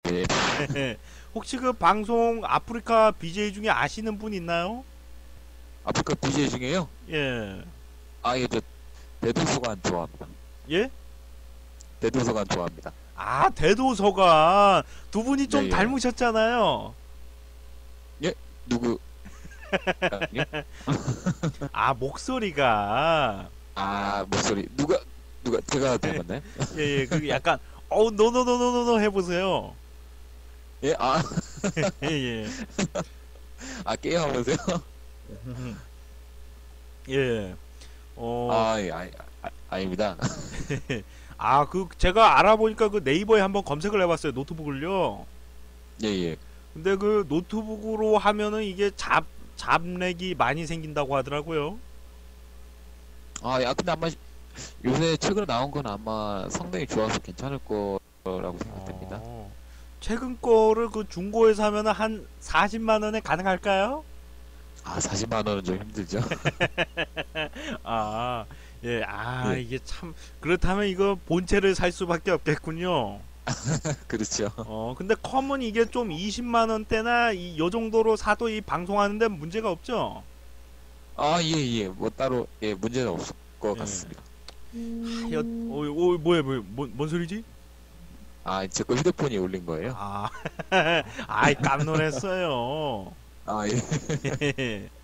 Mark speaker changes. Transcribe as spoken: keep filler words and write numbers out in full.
Speaker 1: 예. 혹시 그 방송 아프리카 비제이 중에 아시는 분 있나요?
Speaker 2: 아프리카 비제이 중에요?
Speaker 1: 예.
Speaker 2: 아, 예, 저, 대도서관 좋아합니다.
Speaker 1: 예?
Speaker 2: 대도서관 좋아합니다.
Speaker 1: 아, 대도서관. 두 분이
Speaker 2: 예,
Speaker 1: 좀
Speaker 2: 예.
Speaker 1: 닮으셨잖아요.
Speaker 2: 예? 누구? 예?
Speaker 1: 아, 목소리가.
Speaker 2: 아, 목소리. 누가, 누가, 제가 닮았나요?
Speaker 1: 예, 예. 그 약간, 어우, 노노노노노노 해보세요.
Speaker 2: 예? 아,
Speaker 1: 예, 예.
Speaker 2: 아, 게임하면서요?
Speaker 1: 예. 어,
Speaker 2: 아, 예, 아, 아, 아닙니다.
Speaker 1: 아, 그, 제가 알아보니까 그 네이버에 한번 검색을 해봤어요. 노트북을요.
Speaker 2: 예, 예.
Speaker 1: 근데 그 노트북으로 하면은 이게 잡, 잡렉이 많이 생긴다고 하더라고요.
Speaker 2: 아, 야, 근데 아마 요새 최근에 나온 건 아마 성능이 좋아서 괜찮을 거라고 생각됩니다.
Speaker 1: 어, 최근 거를 그 중고에서 하면은 한 사십만 원에 가능할까요?
Speaker 2: 아, 사십만 원은 좀 힘들죠.
Speaker 1: 아, 예, 아,
Speaker 2: 예,
Speaker 1: 이게 참, 그렇다면 이거 본체를 살 수밖에 없겠군요.
Speaker 2: 그렇죠.
Speaker 1: 어, 근데 컴은 이게 좀 이십만 원대나 이, 요 정도로 사도 이 방송하는데 문제가 없죠?
Speaker 2: 아, 예, 예. 뭐 따로, 예, 문제는 없을 것
Speaker 1: 예.
Speaker 2: 같습니다.
Speaker 1: 하여, 어, 어, 뭐야, 뭐야, 뭔, 뭔 소리지?
Speaker 2: 아, 제 거 휴대폰이 올린 거예요?
Speaker 1: 아, 아이, 깜놀했어요.
Speaker 2: 아, 예.